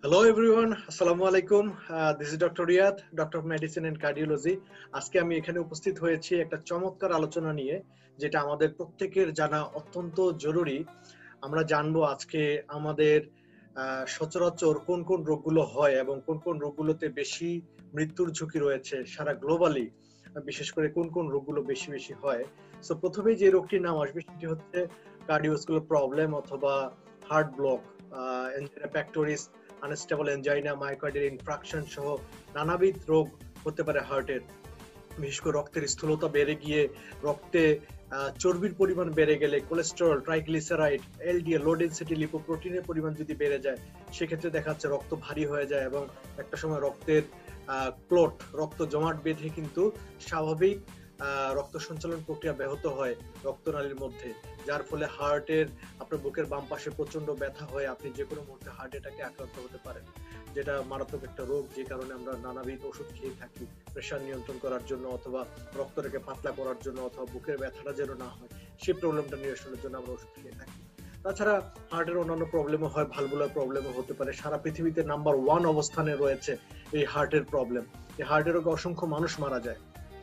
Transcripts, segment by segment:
Hello everyone, Assalamu alaikum. This is Dr. Riyad, Doctor of Medicine and Cardiology. আজকে আমি এখানে উপস্থিত হয়েছি একটা চমৎকার আলোচনা নিয়ে, যেটা আমাদের প্রত্যেকের জানা অত্যন্ত জরুরি। আমরা জানবো আজকে আমাদের সচরাচর কোন কোন রোগগুলো হয় এবং কোন কোন রোগগুলোতে বেশি মৃত্যুর ঝুঁকি রয়েছে সারা গ্লোবালি, বিশেষ করে কোন কোন রোগগুলো বেশি বেশি হয়। সো প্রথমেই যে রোগটির নাম আসবে সেটি হচ্ছে কার্ডিওভাস্কুলার প্রবলেম অথবা heart block, angina pectoris, unstable angina, myocardial infraction সহ নানাবিধ রোগ হতে পারে হার্টের। বিশেষ করে রক্তের স্থূলতা বেড়ে গিয়ে রক্তে চর্বির পরিমাণ বেড়ে গেলে, cholesterol, triglyceride, LDL, low density লিপোপ্রোটিনের পরিমাণ যদি বেড়ে যায়, সেক্ষেত্রে দেখা যাচ্ছে রক্ত ভারী হয়ে যায় এবং একটা সময় রক্তের ক্লট, রক্ত জমাট বেঁধে কিন্তু স্বাভাবিক রক্ত সঞ্চালন প্রক্রিয়া ব্যাহত হয় রক্তনালীর মধ্যে, যার ফলে হার্টের আপনার বুকের বাম পাশে প্রচন্ড ব্যথা হয়ে আপনি যে কোনো মুহূর্তে হার্ট অ্যাটাকে আক্রান্ত হতে পারেন, যেটা মারাত্মক একটা রোগ, যে কারণে আমরা নানাবিধ ওষুধ খেয়ে থাকি প্রেশার নিয়ন্ত্রণ করার জন্য অথবা রক্তটাকে পাতলা করার জন্য অথবা বুকের ব্যথাটা যেন না হয় সেই প্রবলেমটা নিরসনের জন্য আমরা ওষুধ খেয়ে থাকি। তাছাড়া হার্টের অন্যান্য প্রবলেমও হয়, ভালভুলার প্রবলেমও হতে পারে। সারা পৃথিবীতে নাম্বার 1 অবস্থানে রয়েছে এই হার্টের প্রবলেম। এই হার্টের রোগে অসংখ্য মানুষ মারা যায়।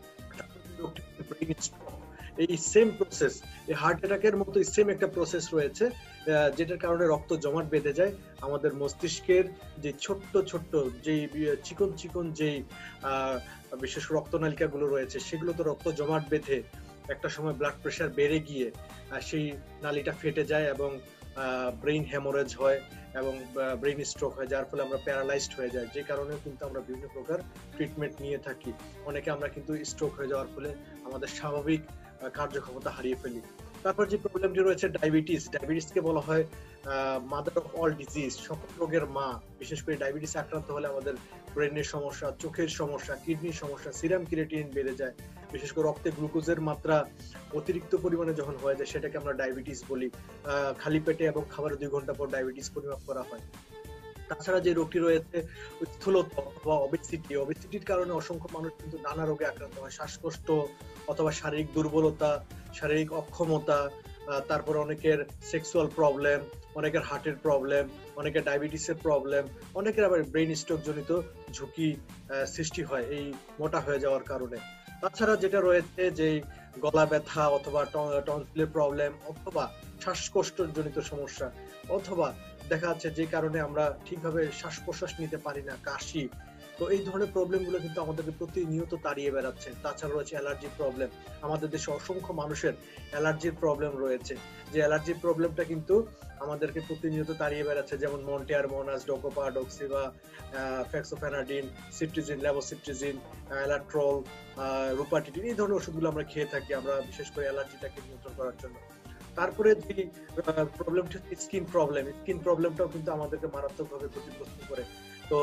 এই সেম প্রসেস, এই হার্ট অ্যাটাকের মতো সেম একটা প্রসেস রয়েছে, যেটার কারণে রক্ত জমাট বেঁধে যায় আমাদের মস্তিষ্কের যে ছোট্ট ছোট্ট যেই চিকন চিকন যেই বিশেষ রক্তনালিকা গুলো রয়েছে, সেগুলোতে রক্ত জমাট বেঁধে একটা সময় ব্লাড প্রেশার বেড়ে গিয়ে সেই নালীটা ফেটে যায় এবং ব্রেইন হ্যামোরেজ হয় এবং ব্রেইন স্ট্রোক হয়, যার ফলে আমরা প্যারালাইজড হয়ে যাই, যে কারণে কিন্তু আমরা বিভিন্ন প্রকার ট্রিটমেন্ট নিয়ে থাকি। অনেকে আমরা কিন্তু স্ট্রোক হয়ে যাওয়ার ফলে আমাদের স্বাভাবিক কার্যক্ষমতা হারিয়ে ফেলি। তারপর যে প্রবলেমটি রয়েছে ডায়াবেটিসকে বলা হয় মাদার অফ অল ডিজিজ, সকল রোগের মা। বিশেষ করে ডায়াবেটিস আক্রান্ত হলে আমাদের ব্রেনের সমস্যা, চোখের সমস্যা, কিডনির সমস্যা, সিরাম ক্রিয়েটিনিন বেড়ে যায়। বিশেষ করে রক্তে গ্লুকোজের মাত্রা অতিরিক্ত পরিমাণে যখন হয়ে যায় সেটাকে আমরা ডায়াবেটিস বলি। খালি পেটে এবং খাবারের 2 ঘন্টা পর ডায়াবেটিস পরিমাপ করা হয়। তাছাড়া যে রোগটি রয়েছে স্থূলতা অথবা ওবেসিটির কারণে অসংখ্য মানুষ কিন্তু নানা রোগে আক্রান্ত হয়। শ্বাসকষ্ট অথবা শারীরিক দুর্বলতা, শারীরিক অক্ষমতা, তারপর অনেকের সেক্সুয়াল প্রবলেম, অনেকের হার্টের প্রবলেম, অনেকের ডায়াবেটিসের প্রবলেম, অনেকের আবার ব্রেইন স্ট্রোক জনিত ঝুঁকি সৃষ্টি হয় এই মোটা হয়ে যাওয়ার কারণে। তাছাড়া যেটা রয়েছে যে গলা ব্যথা অথবা টনসিলের প্রবলেম অথবা শ্বাসকষ্ট জনিত সমস্যা, অথবা দেখা যাচ্ছে যে কারণে আমরা ঠিকভাবে শ্বাস প্রশ্বাস নিতে পারি না, কাশি। তো এই ধরনের প্রবলেমগুলো কিন্তু আমাদেরকে প্রতিনিয়ত তাড়িয়ে বেড়াচ্ছে। তাছাড়া রয়েছে অ্যালার্জির প্রবলেম। আমাদের দেশে অসংখ্য মানুষের অ্যালার্জির প্রবলেম রয়েছে, যে অ্যালার্জির প্রবলেমটা কিন্তু আমাদেরকে প্রতিনিয়ত তাড়িয়ে বেড়াচ্ছে, যেমন Montair Monas, Docopa, Doxiva, fexofenadine, cetirizine, levocetirizine, Alatrol, rupatadine, এই ধরনের ওষুধগুলো আমরা খেয়ে থাকি আমরা বিশেষ করে অ্যালার্জিটাকে নিয়ন্ত্রণ করার জন্য। তারপরে যে প্রবলেমটা হচ্ছে স্কিন প্রবলেমটাও কিন্তু আমাদেরকে মারাত্মকভাবে ক্ষতিগ্রস্ত করে। তো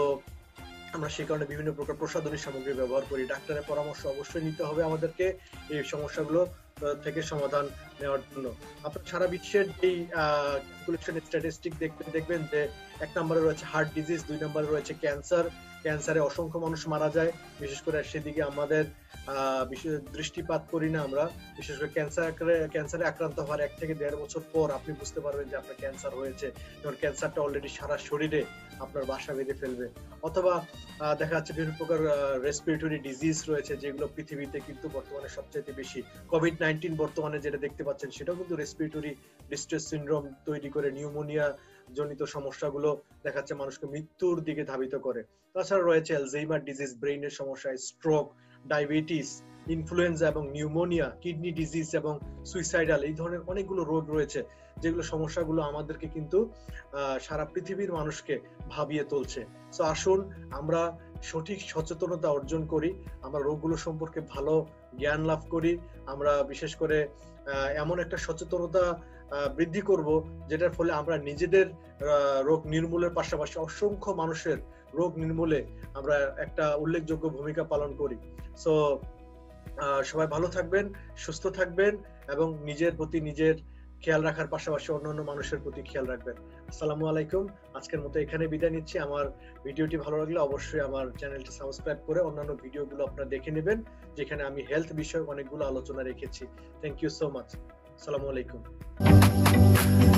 আমরা সেই কারণে বিভিন্ন প্রকার প্রসাধনী সামগ্রী ব্যবহার করি। ডাক্তারের পরামর্শ অবশ্যই নিতে হবে আমাদেরকে এই সমস্যাগুলো থেকে সমাধান নেওয়ার জন্য। আপনার সারা বিশ্বের যেই ক্যালকুলেশন স্ট্যাটিস্টিক দেখবেন যে 1 নম্বরে রয়েছে হার্ট ডিজিজ, 2 নম্বরে রয়েছে ক্যান্সারে অসংখ্য মানুষ মারা যায়। বিশেষ করে সেদিকে আমাদের বিশেষ দৃষ্টিপাত করি না আমরা। বিশেষ করে ক্যান্সারে আক্রান্ত হওয়ার 1 থেকে 1.5 বছর পর আপনি বুঝতে পারবেন যে আপনার ক্যান্সার হয়েছে, কারণ ক্যান্সারটা অলরেডি সারা শরীরে আপনার বাসা বেঁধে ফেলবে। অথবা দেখা যাচ্ছে বিভিন্ন প্রকার রেসপিরেটরি ডিজিজ রয়েছে, যেগুলো পৃথিবীতে কিন্তু বর্তমানে সবচেয়ে বেশি। কোভিড-19 বর্তমানে যেটা দেখতে পাচ্ছেন সেটাও কিন্তু রেসপিরেটরি ডিস্ট্রেস সিনড্রোম তৈরি করে, নিউমোনিয়া জনিত সমস্যাগুলো দেখাচ্ছে মানুষকে মৃত্যুর দিকে ধাবিত করে। তাছাড়া রয়েছে অ্যালজাইমার ডিজিজ, ব্রেইনের সমস্যা, স্ট্রোক, ডায়াবেটিস, ইনফ্লুয়েঞ্জা এবং নিউমোনিয়া, কিডনি ডিজিজ এবং সুইসাইডাল, এই ধরনের অনেকগুলো রোগ রয়েছে, যেগুলো সমস্যাগুলো আমাদেরকে কিন্তু সারা পৃথিবীর মানুষকে ভাবিয়ে তুলছে। সো আসুন আমরা সঠিক সচেতনতা অর্জন করি, আমরা রোগগুলো সম্পর্কে ভালো জ্ঞান লাভ করি, আমরা বিশেষ করে এমন একটা সচেতনতা বৃদ্ধি করব যেটার ফলে আমরা নিজেদের রোগ নির্মূলের পাশাপাশি অসংখ্য মানুষের রোগ নির্মূলে আমরা একটা উল্লেখযোগ্য ভূমিকা পালন করি। সো সবাই ভালো থাকবেন, সুস্থ থাকবেন এবং নিজের প্রতি নিজের খেয়াল রাখার পাশাপাশি অন্যান্য মানুষের প্রতি খেয়াল রাখবেন। আসসালামু আলাইকুম। আজকের মতো এখানে বিদায় নিচ্ছি। আমার ভিডিওটি ভালো লাগলে অবশ্যই আমার চ্যানেলটি সাবস্ক্রাইব করে অন্যান্য ভিডিওগুলো আপনারা দেখে নেবেন, যেখানে আমি হেলথ বিষয়ক অনেকগুলো আলোচনা রেখেছি। Thank you so much. আসসালামু আলাইকুম।